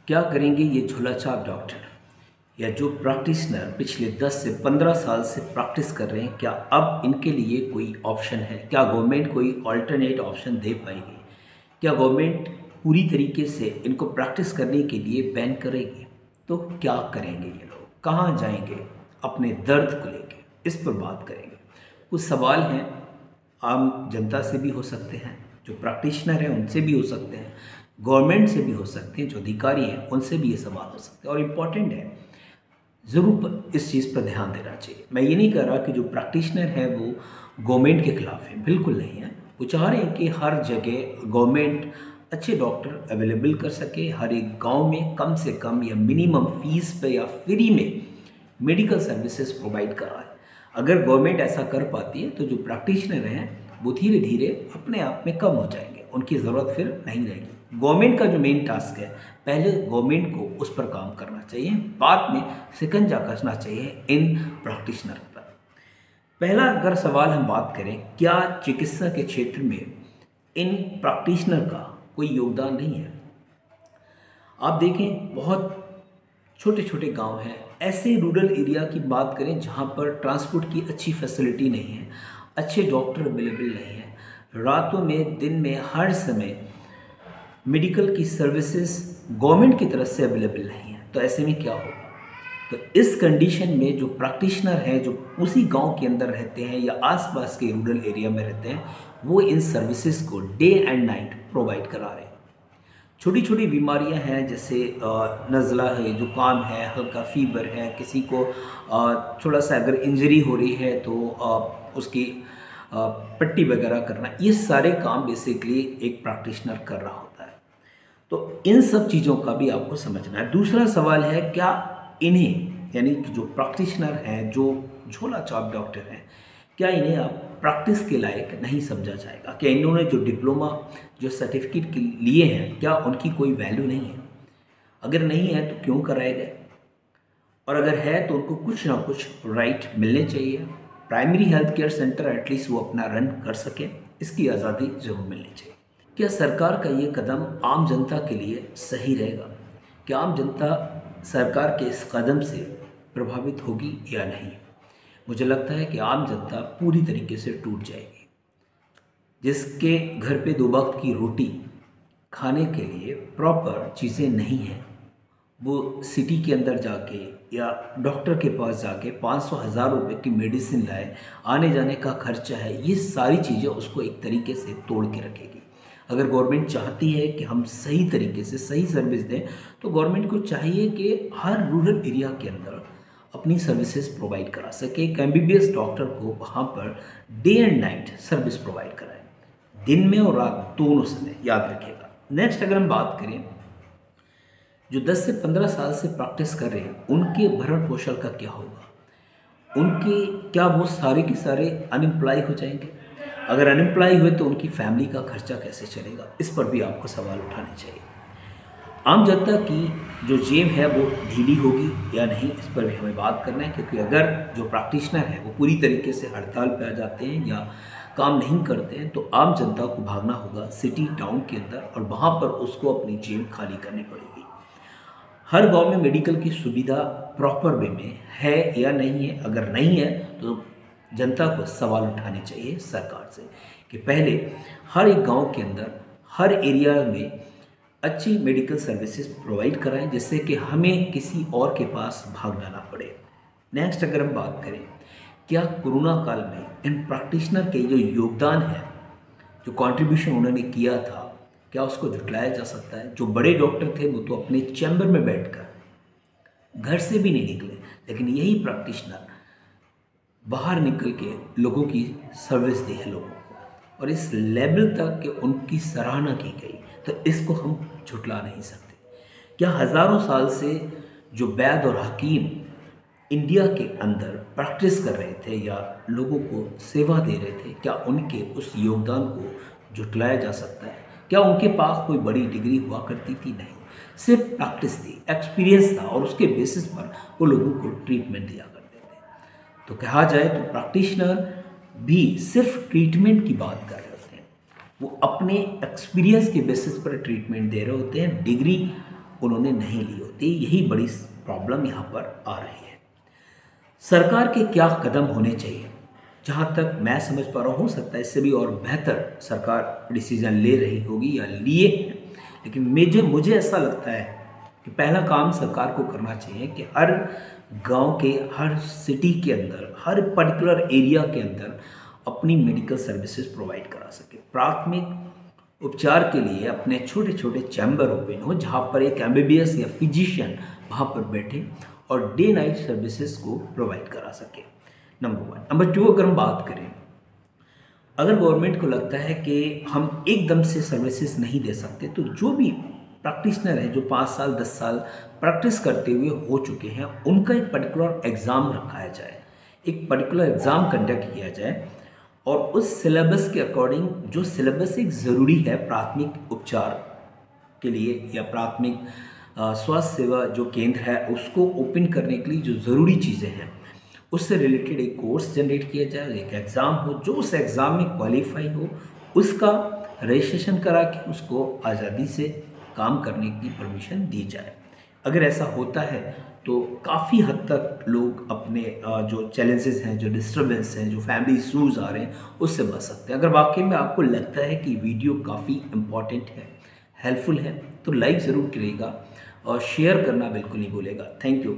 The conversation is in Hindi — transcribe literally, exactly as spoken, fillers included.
क्या करेंगे ये झोलाछाप डॉक्टर या जो प्रैक्टिशनर पिछले दस से पंद्रह साल से प्रैक्टिस कर रहे हैं? क्या अब इनके लिए कोई ऑप्शन है? क्या गवर्नमेंट कोई अल्टरनेट ऑप्शन दे पाएगी? क्या गवर्नमेंट पूरी तरीके से इनको प्रैक्टिस करने के लिए बैन करेगी? तो क्या करेंगे ये लोग, कहाँ जाएंगे अपने दर्द को लेके? इस पर बात करेंगे। कुछ सवाल हैं, आम जनता से भी हो सकते हैं, जो प्रैक्टिशनर हैं उनसे भी हो सकते हैं, गवर्नमेंट से भी हो सकते हैं, जो अधिकारी हैं उनसे भी ये सवाल हो सकते हैं और इम्पॉर्टेंट है, ज़रूर इस चीज़ पर ध्यान देना चाहिए। मैं ये नहीं कह रहा कि जो प्रैक्टिशनर हैं वो गवर्नमेंट के ख़िलाफ़ हैं, बिल्कुल नहीं है। वो चाह रहे हैं कि हर जगह गवर्नमेंट अच्छे डॉक्टर अवेलेबल कर सके, हर एक गांव में कम से कम या मिनिमम फीस पे या फ्री में मेडिकल सर्विसेज प्रोवाइड कराए। अगर गवर्नमेंट ऐसा कर पाती है तो जो प्रैक्टिशनर हैं वो धीरे धीरे अपने आप में कम हो जाएंगे, उनकी ज़रूरत फिर नहीं रहेगी। गवर्नमेंट का जो मेन टास्क है, पहले गवर्नमेंट को उस पर काम करना चाहिए, बाद में शिकंजा कसना चाहिए इन प्रैक्टिशनर पर। पहला अगर सवाल हम बात करें, क्या चिकित्सा के क्षेत्र में इन प्रैक्टिशनर का कोई योगदान नहीं है? आप देखें, बहुत छोटे छोटे गांव हैं, ऐसे रूरल एरिया की बात करें जहां पर ट्रांसपोर्ट की अच्छी फैसिलिटी नहीं है, अच्छे डॉक्टर अवेलेबल नहीं है, रातों में दिन में हर समय मेडिकल की सर्विसेज गवर्नमेंट की तरफ से अवेलेबल नहीं है, तो ऐसे में क्या होगा? तो इस कंडीशन में जो प्रैक्टिशनर हैं, जो उसी गांव के अंदर रहते हैं या आसपास के रूरल एरिया में रहते हैं, वो इन सर्विसेज को डे एंड नाइट प्रोवाइड करा रहे हैं। छोटी छोटी बीमारियां हैं, जैसे नज़ला है, जुकाम है, हल्का फीवर है, किसी को थोड़ा सा अगर इंजरी हो रही है तो उसकी पट्टी वगैरह करना, ये सारे काम बेसिकली एक प्रैक्टिशनर कर रहा होता है। तो इन सब चीज़ों का भी आपको समझना है। दूसरा सवाल है, क्या इन्हें, यानी कि जो प्रैक्टिशनर हैं, जो झोला छाप डॉक्टर हैं, क्या इन्हें आप प्रैक्टिस के लायक नहीं समझा जाएगा? क्या इन्होंने जो डिप्लोमा, जो सर्टिफिकेट के लिए हैं, क्या उनकी कोई वैल्यू नहीं है? अगर नहीं है तो क्यों कराए गए? और अगर है तो उनको कुछ ना कुछ राइट मिलने चाहिए। Primary health care centre at least वो अपना रन कर सके, इसकी आज़ादी जरूर मिलनी चाहिए। क्या सरकार का ये कदम आम जनता के लिए सही रहेगा? क्या आम जनता सरकार के इस कदम से प्रभावित होगी या नहीं? मुझे लगता है कि आम जनता पूरी तरीके से टूट जाएगी। जिसके घर पे दो वक्त की रोटी खाने के लिए प्रॉपर चीज़ें नहीं हैं, वो सिटी के अंदर जाके या डॉक्टर के पास जाके पाँच सौ हज़ार रुपये की मेडिसिन लाए, आने जाने का खर्चा है, ये सारी चीज़ें उसको एक तरीके से तोड़ के रखेगी। अगर गवर्नमेंट चाहती है कि हम सही तरीके से सही सर्विस दें, तो गवर्नमेंट को चाहिए कि हर रूरल एरिया के अंदर अपनी सर्विसेज प्रोवाइड करा सके। एक M B B S doctor को वहाँ पर day and night service provide कराए, दिन में और रात दोनों समय, याद रखिएगा। नेक्स्ट अगर हम बात करें, जो दस से पंद्रह साल से प्रैक्टिस कर रहे हैं, उनके भरण पोषण का क्या होगा? उनके, क्या वो सारे के सारे अनएम्प्लॉय हो जाएंगे? अगर अनएम्प्लॉय हुए तो उनकी फैमिली का खर्चा कैसे चलेगा? इस पर भी आपको सवाल उठाने चाहिए। आम जनता की जो जेब है वो ढीली होगी या नहीं, इस पर भी हमें बात करना है, क्योंकि अगर जो प्रैक्टिशनर है वो पूरी तरीके से हड़ताल पे आ जाते हैं या काम नहीं करते हैं, तो आम जनता को भागना होगा सिटी टाउन के अंदर और वहाँ पर उसको अपनी जेब खाली करनी पड़ेगी। हर गांव में मेडिकल की सुविधा प्रॉपर वे में है या नहीं है? अगर नहीं है तो जनता को सवाल उठाने चाहिए सरकार से कि पहले हर एक गांव के अंदर, हर एरिया में अच्छी मेडिकल सर्विसेज प्रोवाइड कराएं, जिससे कि हमें किसी और के पास भागना ना पड़े। नेक्स्ट अगर हम बात करें, क्या कोरोना काल में इन प्रैक्टिशनर के जो योगदान है, जो कंट्रीब्यूशन उन्होंने किया था, क्या उसको झुटलाया जा सकता है? जो बड़े डॉक्टर थे वो तो अपने चैम्बर में बैठकर घर से भी नहीं निकले, लेकिन यही प्रैक्टिशनर बाहर निकल के लोगों की सर्विस दी है लोगों को, और इस लेवल तक कि उनकी सराहना की गई, तो इसको हम झुटला नहीं सकते। क्या हज़ारों साल से जो वैद्य और हकीम इंडिया के अंदर प्रैक्टिस कर रहे थे या लोगों को सेवा दे रहे थे, क्या उनके उस योगदान को झुटलाया जा सकता है? क्या उनके पास कोई बड़ी डिग्री हुआ करती थी? नहीं, सिर्फ प्रैक्टिस थी, एक्सपीरियंस था, और उसके बेसिस पर वो लोगों को ट्रीटमेंट दिया करते थे। तो कहा जाए तो प्रैक्टिशनर भी सिर्फ ट्रीटमेंट की बात कर रहे होते हैं, वो अपने एक्सपीरियंस के बेसिस पर ट्रीटमेंट दे रहे होते हैं, डिग्री उन्होंने नहीं ली होती। यही बड़ी प्रॉब्लम यहाँ पर आ रही है। सरकार के क्या कदम होने चाहिए? जहाँ तक मैं समझ पा रहा हूँ, हो सकता है इससे भी और बेहतर सरकार डिसीजन ले रही होगी या लिए हैं, लेकिन मुझे मुझे ऐसा लगता है कि पहला काम सरकार को करना चाहिए कि हर गांव के, हर सिटी के अंदर, हर पर्टिकुलर एरिया के अंदर अपनी मेडिकल सर्विसेज प्रोवाइड करा सके। प्राथमिक उपचार के लिए अपने छोटे छोटे चैम्बर ओपन हो, जहाँ पर एक एम बी बी एस या फिजिशियन वहाँ पर बैठे और डे नाइट सर्विसेज को प्रोवाइड करा सके। Number one. नंबर टू, अगर हम बात करें, अगर गवर्नमेंट को लगता है कि हम एकदम से सर्विसेज नहीं दे सकते, तो जो भी प्रैक्टिशनर है जो पाँच साल दस साल प्रैक्टिस करते हुए हो चुके हैं, उनका एक पर्टिकुलर एग्ज़ाम रखाया जाए, एक पर्टिकुलर एग्ज़ाम कंडक्ट किया जाए और उस सिलेबस के अकॉर्डिंग, जो सिलेबस एक ज़रूरी है प्राथमिक उपचार के लिए या प्राथमिक स्वास्थ्य सेवा जो केंद्र है उसको ओपन करने के लिए जो ज़रूरी चीज़ें हैं, उससे रिलेटेड एक कोर्स जनरेट किया जाए, एक एग्ज़ाम हो, जो उस एग्ज़ाम में क्वालिफाई हो, उसका रजिस्ट्रेशन करा के उसको आज़ादी से काम करने की परमिशन दी जाए। अगर ऐसा होता है तो काफ़ी हद तक लोग अपने जो चैलेंजेस हैं, जो डिस्टर्बेंस हैं, जो फैमिली इशूज़ आ रहे हैं, उससे बच सकते हैं। अगर वाकई में आपको लगता है कि वीडियो काफ़ी इम्पॉर्टेंट है, हेल्पफुल है, तो लाइक ज़रूर करिएगा और शेयर करना बिल्कुल नहीं भूलेगा। Thank you.